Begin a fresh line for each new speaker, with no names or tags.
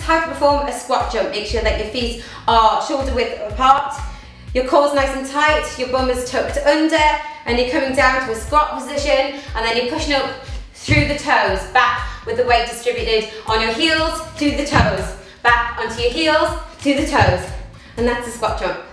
how to perform a squat jump. Make sure that your feet are shoulder width apart, your core's nice and tight, your bum is tucked under, and you're coming down to a squat position, and then you're pushing up through the toes, back with the weight distributed on your heels to the toes, back onto your heels to the toes, and that's the squat jump.